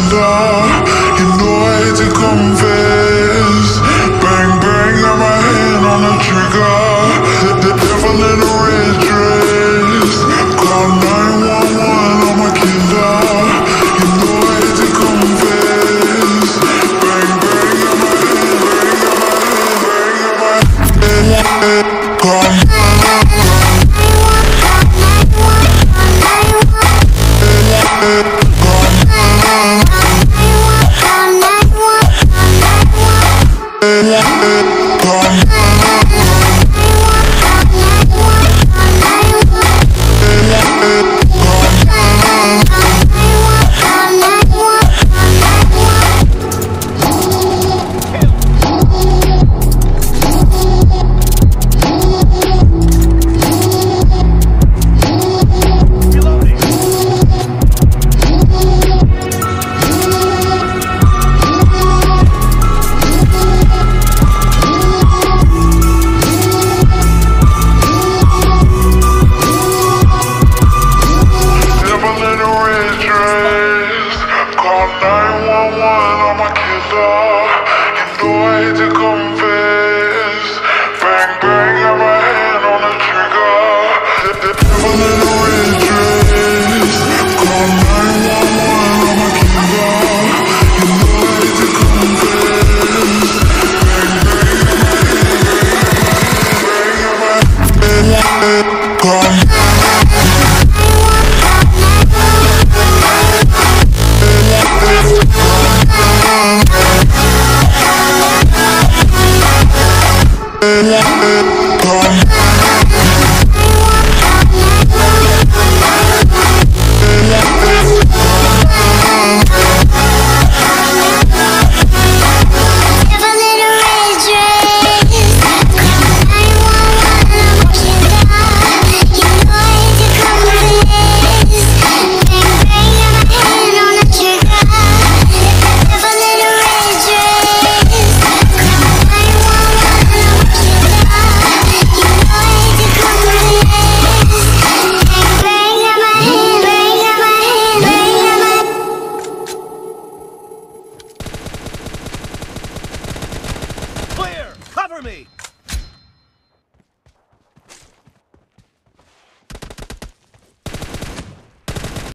killer. You know I hate to confess. Bang bang, got my hand on the trigger. The devil in a red dress. Call 911, I'm a killer. You know I hate to confess. Bang bang, got my hand. Call 911, I'm a killer. You know I hate to confess. Bang bang, got my hand on the trigger. The devil in a red dress. Call 911, I'm a killer. You know I hate to confess. Bang bang, got my hand. Call